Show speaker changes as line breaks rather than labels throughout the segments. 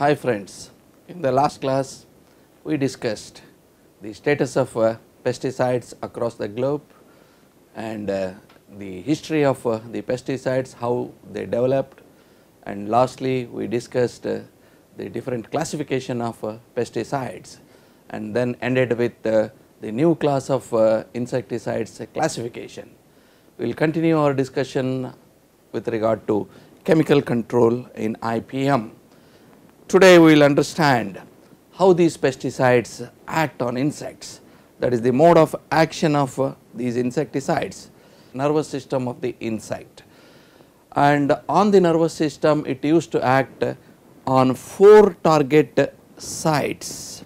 Hi friends, in the last class we discussed the status of pesticides across the globe and the history of the pesticides, how they developed, and lastly we discussed the different classification of pesticides and then ended with the new class of insecticides classification. We will continue our discussion with regard to chemical control in IPM. Today we will understand how these pesticides act on insects, that is the mode of action of these insecticides, nervous system of the insect. And on the nervous system it used to act on 4 target sites.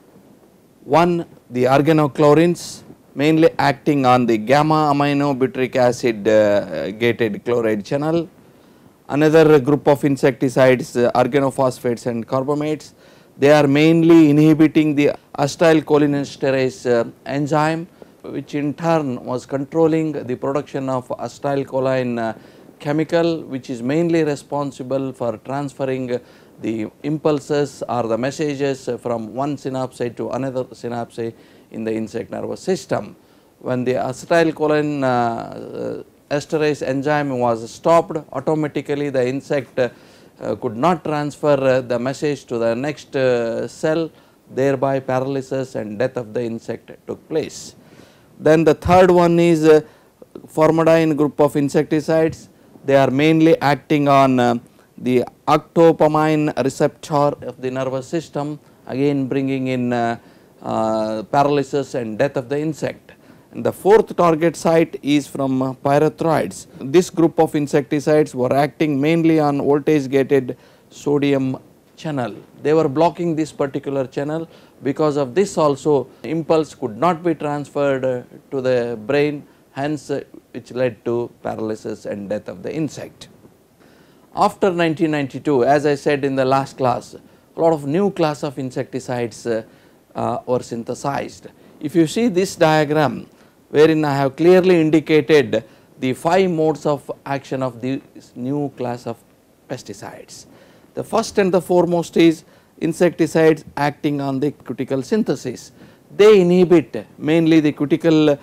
One, the organochlorines, mainly acting on the gamma amino butyric acid gated chloride channel. Another group of insecticides, organophosphates and carbamates, they are mainly inhibiting the acetylcholinesterase enzyme, which in turn was controlling the production of acetylcholine chemical, which is mainly responsible for transferring the impulses or the messages from one synapse to another synapse in the insect nervous system. When the acetylcholine esterase enzyme was stopped, automatically the insect could not transfer the message to the next cell, thereby paralysis and death of the insect took place. Then the third one is formidine group of insecticides. They are mainly acting on the octopamine receptor of the nervous system, again bringing in paralysis and death of the insect. And the fourth target site is from pyrethroids. This group of insecticides were acting mainly on voltage gated sodium channel. They were blocking this particular channel. Because of this also impulse could not be transferred to the brain, hence which led to paralysis and death of the insect. After 1992, as I said in the last class, a lot of new class of insecticides were synthesized. If you see this diagram, wherein I have clearly indicated the 5 modes of action of this new class of pesticides. The first and the foremost is insecticides acting on the cuticle synthesis. They inhibit mainly the cuticle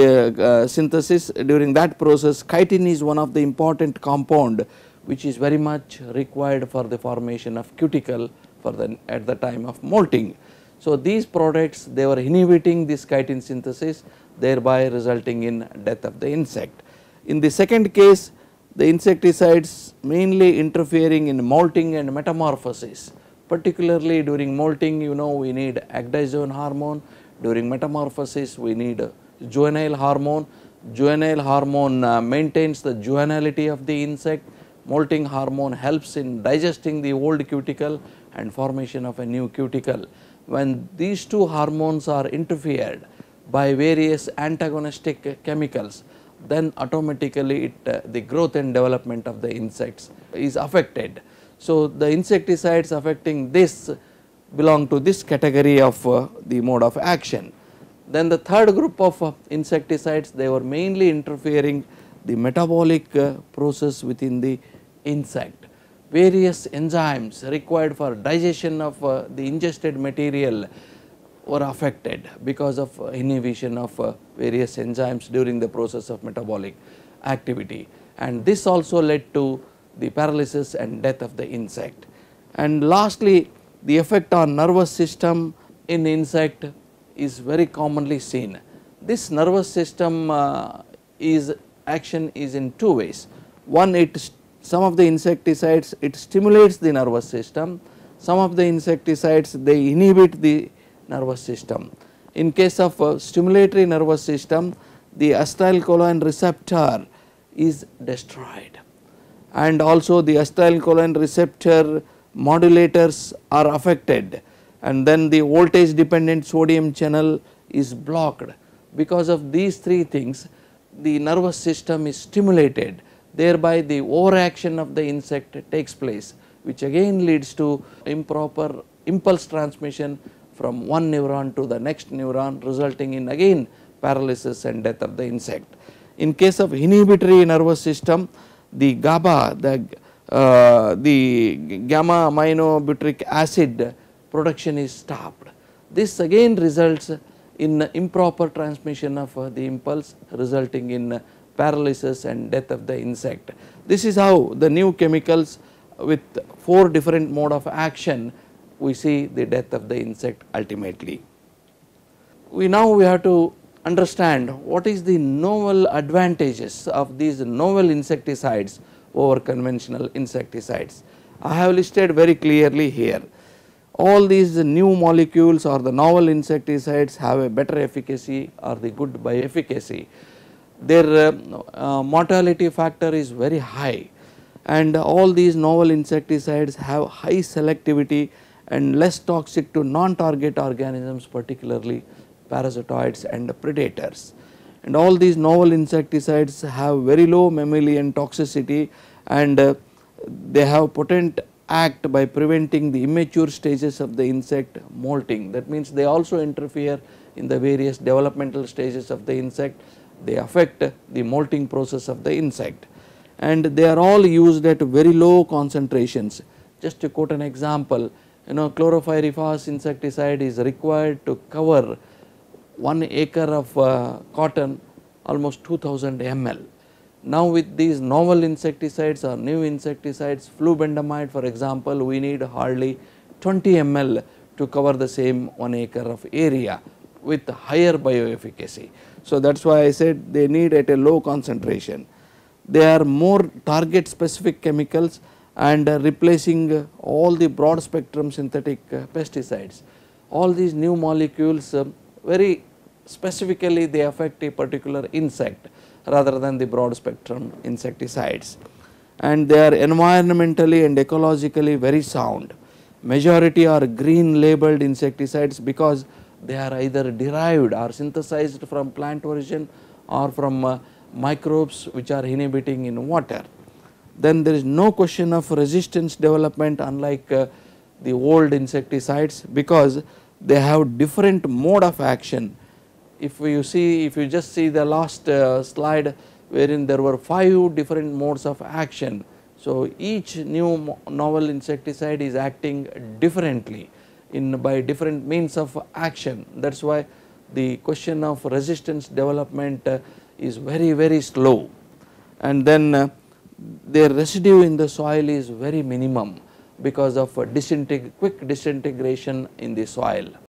synthesis. During that process, chitin is one of the important compound which is very much required for the formation of cuticle at the time of molting. So these products, they were inhibiting this chitin synthesis, thereby resulting in death of the insect. In the second case, the insecticides mainly interfering in molting and metamorphosis. Particularly during molting, you know, we need ecdysone hormone. During metamorphosis, we need juvenile hormone. Juvenile hormone maintains the juvenility of the insect. Molting hormone helps in digesting the old cuticle and formation of a new cuticle. When these two hormones are interfered by various antagonistic chemicals, then automatically the growth and development of the insects is affected. So the insecticides affecting this belong to this category of the mode of action. Then the third group of insecticides, they were mainly interfering the metabolic process within the insect. Various enzymes required for digestion of the ingested material were affected because of inhibition of various enzymes during the process of metabolic activity, and this also led to the paralysis and death of the insect. And lastly, the effect on nervous system in insect is very commonly seen. This nervous system action is in 2 ways. One, some of the insecticides, it stimulates the nervous system. Some of the insecticides, they inhibit the nervous system. In case of stimulatory nervous system, the acetylcholine receptor is destroyed, and also the acetylcholine receptor modulators are affected, and then the voltage dependent sodium channel is blocked. Because of these 3 things, the nervous system is stimulated, thereby the overaction of the insect takes place, which again leads to improper impulse transmission from one neuron to the next neuron, resulting in again paralysis and death of the insect. In case of inhibitory nervous system, the GABA, the the gamma aminobutyric acid production is stopped. This again results in improper transmission of the impulse, resulting in paralysis and death of the insect. This is how the new chemicals with 4 different mode of action, we see the death of the insect ultimately. We have to understand what is the novel advantages of these novel insecticides over conventional insecticides. I have listed very clearly here. All these new molecules or the novel insecticides have a better efficacy or the good bioefficacy. Their mortality factor is very high, and all these novel insecticides have high selectivity and less toxic to non-target organisms, particularly parasitoids and predators. And all these novel insecticides have very low mammalian toxicity, and they have potent act by preventing the immature stages of the insect molting. That means they also interfere in the various developmental stages of the insect. They affect the molting process of the insect, and they are all used at very low concentrations. Just to quote an example, chlorpyrifos insecticide is required to cover 1 acre of cotton, almost 2000 ml. Now with these novel insecticides or new insecticides, flubendamide for example, we need hardly 20 ml to cover the same 1 acre of area with higher bioefficacy. So that is why I said they need at a low concentration. They are more target specific chemicals and replacing all the broad spectrum synthetic pesticides. All these new molecules very specifically they affect a particular insect rather than the broad spectrum insecticides, and they are environmentally and ecologically very sound. Majority are green labeled insecticides because they are either derived or synthesized from plant origin or from microbes which are inhibiting in water. Then there is no question of resistance development, unlike the old insecticides, because they have different mode of action. If you just see the last slide wherein there were 5 different modes of action. So each new novel insecticide is acting differently by different means of action. That is why the question of resistance development is very slow, and then their residue in the soil is very minimum because of quick disintegration in the soil.